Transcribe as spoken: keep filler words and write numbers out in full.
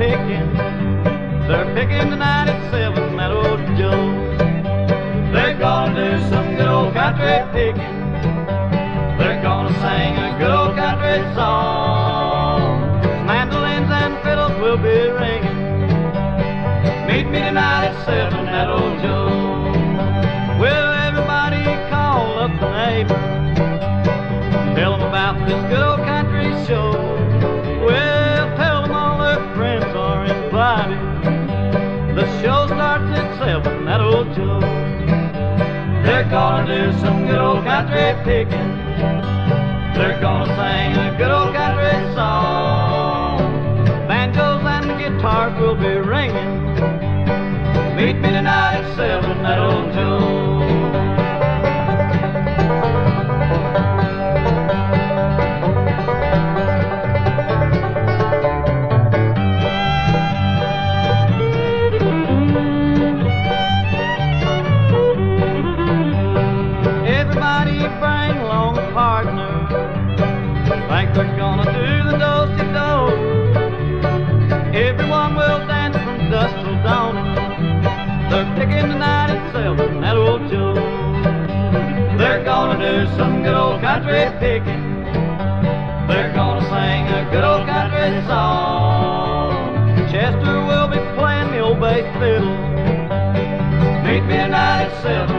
picking. They're picking tonight at seven, that old Joe. They're gonna do some good old country picking. They're gonna sing a good old country song. Mandolins and fiddles will be ringing. Meet me tonight at seven, that old Joe. Will everybody call up the neighbors? Tell them about this good old country show. Well, tell them all their friends are invited. The show starts at seven, that old Joe. They're gonna do some good old country picking. They're gonna sing a good old country song. Banjos and guitars will be ringing. Meet me tonight at seven, that old Joe. Everybody bring along a partner. Think they're gonna do the do-si-do. Everyone will dance from dusk till dawn. They're picking tonight at seven, that old Joe. They're gonna do some good old country picking. They're gonna sing a good old country song. Chester will be playing the old bass fiddle. Meet me tonight at seven.